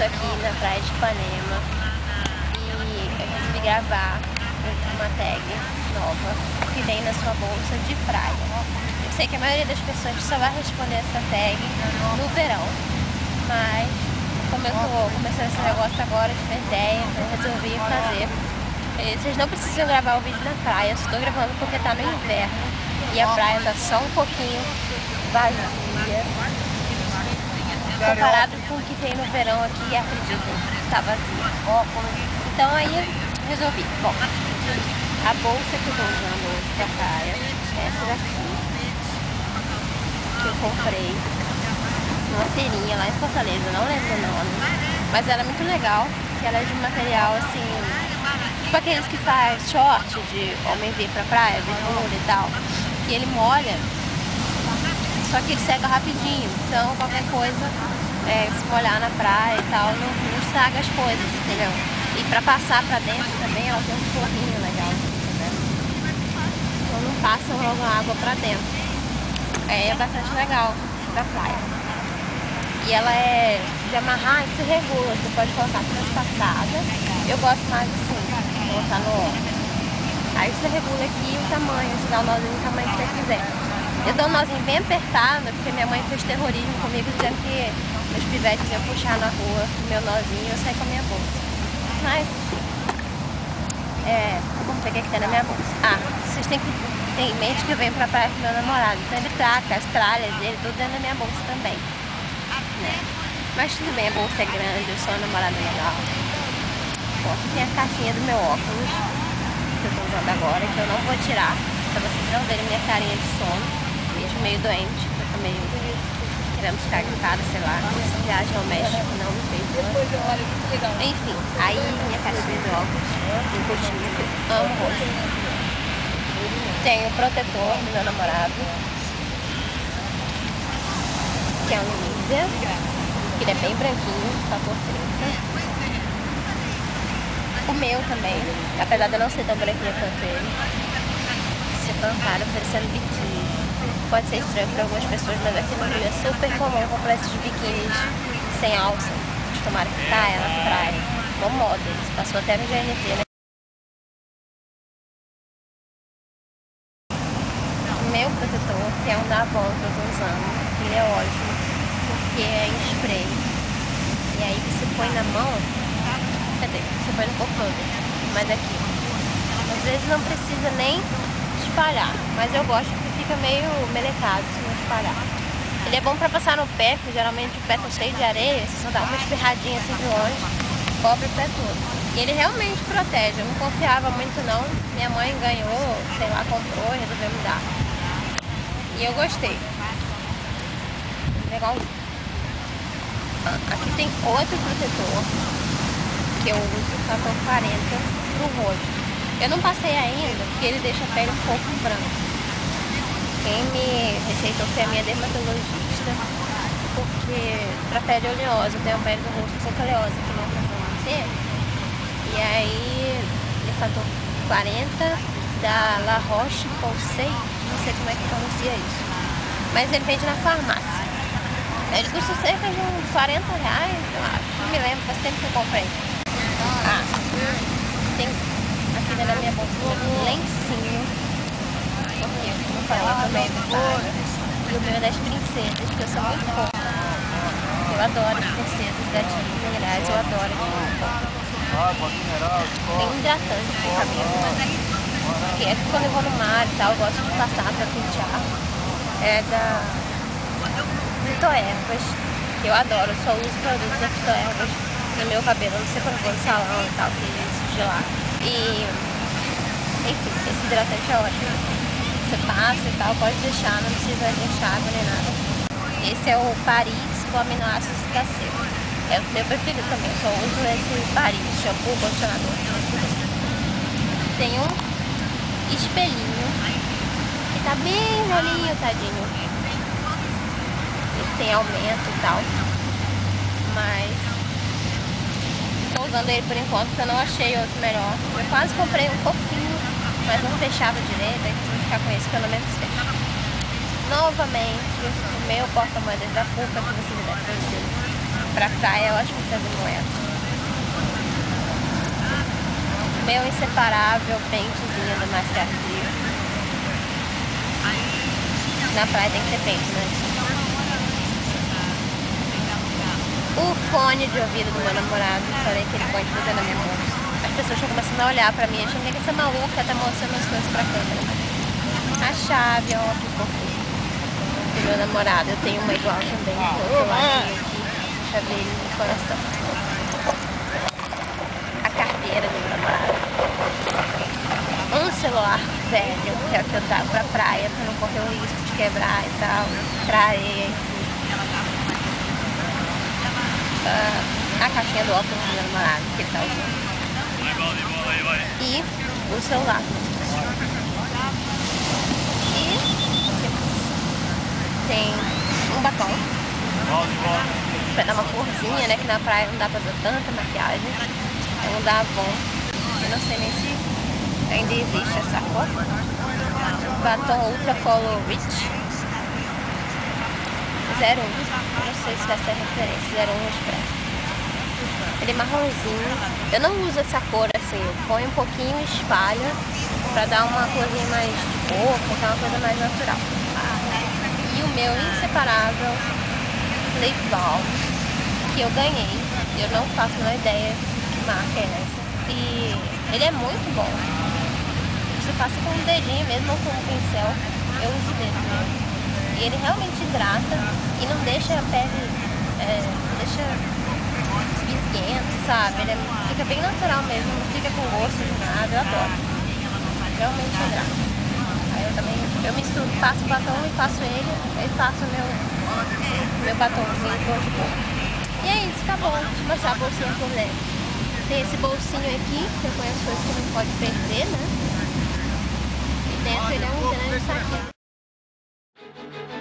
aqui na praia de Ipanema e eu resolvi gravar uma tag nova que vem na sua bolsa de praia. Eu sei que a maioria das pessoas só vai responder essa tag no verão, mas como eu tô começando esse negócio agora, tive ideia, eu resolvi fazer. Vocês não precisam gravar o vídeo na praia, eu estou gravando porque tá no inverno e a praia tá só um pouquinho vazia. Comparado com o que tem no verão aqui, acredito, tá vazio. Então aí eu resolvi. Bom, a bolsa que eu tô usando hoje pra praia, essa daqui, que eu comprei numa feirinha lá em Fortaleza, não lembro o nome, mas ela é muito legal, que ela é de um material assim, tipo aqueles que faz short de homem vir pra praia, bermuda e tal, e ele molha. Só que ele seca rapidinho, então qualquer coisa, se molhar na praia e tal, não estraga as coisas, entendeu? E pra passar pra dentro também, ela tem um forrinho legal, entendeu? Então não passa logo a água pra dentro. É bastante legal pra praia. E ela é de amarrar e se regula, você pode colocar transpassada. Eu gosto mais assim, colocar no ombro. Aí você regula aqui o tamanho, você dá o nozinho do tamanho que você quiser. Eu dou um nozinho bem apertado, porque minha mãe fez terrorismo comigo, dizendo que meus pivetes iam puxar na rua o meu nozinho e eu saí com a minha bolsa. Mas, vamos ver o que tem na minha bolsa. Vocês têm que ter em mente que eu venho pra praia com meu namorado, então ele traca as tralhas dele, tudo dentro da minha bolsa também, né? Mas tudo bem, a bolsa é grande, eu sou uma namorada legal. Bom, aqui tem a caixinha do meu óculos, que eu tô usando agora, que eu não vou tirar, pra vocês não verem minha carinha de sono. Meio doente, eu tô meio querendo ficar gripada, sei lá, essa viagem ao México não me fez. Enfim, aí minha caixinha de óculos, um coxinha, amo roxo. Tenho o protetor do meu namorado, que é um Nivea, que ele é bem branquinho, tá por 30. O meu também, apesar de eu não ser tão branquinha quanto ele. Se fantaram oferecendo biquíni. Pode ser estranho para algumas pessoas, mas aqui no Rio é super comum comprar esses biquínis sem alça, de tomar que caia na praia. Uma moda, isso passou até no GNT, né? O meu protetor, que é um da Avon que eu tô usando, ele é ótimo, porque é em spray. E aí você põe na mão, quer dizer, você põe no corpo todo, mas aqui. Às vezes não precisa nem espalhar, mas eu gosto que fica meio melecado se não espalhar. Ele é bom pra passar no pé, porque geralmente o pé tá cheio de areia, você só dá uma espirradinha assim de longe, cobre o pé todo. E ele realmente protege, eu não confiava muito não, minha mãe ganhou, sei lá, comprou e resolveu me dar. E eu gostei. Legalzinho. Aqui tem outro protetor que eu uso, tá com 40 pro rosto. Eu não passei ainda, porque ele deixa a pele um pouco branca. Quem me receitou foi a minha dermatologista, porque pra pele oleosa, eu tenho a pele do rosto um pouco oleosa, que não faz muito tempo. E aí, ele fator 40 da La Roche-Posay, não sei como é que pronuncia isso, mas ele vende na farmácia. Ele custa cerca de uns 40 reais, eu acho, não me lembro, faz tempo que eu comprei. Tem aqui na minha bolsa um lencinho, porque como eu falei, eu tô meio agitada. E o meu é das princesas, porque eu sou muito fofa. Eu adoro as princesas da Disney, aliás, eu adoro aqui. Tem um hidratante pro cabelo, que é quando eu vou no mar e tal, eu gosto de passar pra pentear. É da Fitoervas, que eu adoro, eu só uso produtos da Fitoervas no meu cabelo, não sei quando eu vou no salão e tal, que isso de lá. E, enfim, esse hidratante é ótimo. Você passa e tal, pode deixar, não precisa deixar água nem nada. Esse é o Paris com aminoácidos da seco. É o meu preferido também, eu só uso esse Paris, shampoo, condicionador. Tem um espelhinho, que tá bem molinho, tadinho. Ele tem aumento e tal, mas tô usando ele por enquanto, porque eu não achei outro melhor. Eu quase comprei um pouquinho, mas não fechava direito, aí preciso ficar com esse, pelo menos fecha. Novamente, o meu porta-moedas da Cuca, que vocês devem conhecer. pra praia é ótimo trazer moeda. Meu inseparável pentezinho do Master Frio. Na praia tem que ter pente, né? O fone de ouvido do meu namorado, falei que ele pode fazer na minha bolsa. As pessoas estão começando a olhar pra mim, achando que essa maluca tá mostrando as coisas pra câmera. A chave, ó, que fofinho. Do meu namorado, eu tenho uma igual também, aqui, chaveirinho no coração. A carteira do meu namorado. Um celular velho, que é o que eu trago pra praia, pra não correr o risco de quebrar e tal, pra areia, enfim. A caixinha do óculos do meu namorado, que ele tá usando. E o celular. E tem um batom pra dar uma corzinha, né? Que na praia não dá pra usar tanta maquiagem. É um da Avon. Eu não sei nem se ainda existe essa cor. Batom Ultra Color Rich 01. Não sei se essa é a referência. 01 Express. Ele é marronzinho. Eu não uso essa cor assim. Eu ponho um pouquinho e espalho pra dar uma corzinha mais de boca, então é uma coisa mais natural. E o meu inseparável Lip Balm, que eu ganhei. Eu não faço a menor ideia de que marca é essa. E ele é muito bom. Você passa com um dedinho mesmo ou com um pincel. Eu uso o dedo mesmo. E ele realmente hidrata e não deixa a pele, deixa esguento, sabe? Ele fica bem natural mesmo, não fica com gosto de nada, eu adoro. Realmente hidrata. Aí eu misturo, passo o batom e passo ele, aí faço meu batomzinho cor de boca. E é isso, acabou. Deixa eu mostrar a bolsinha por dentro. Tem esse bolsinho aqui, que eu ponho as coisas que não pode perder, né? E dentro ele é um grande saquinho.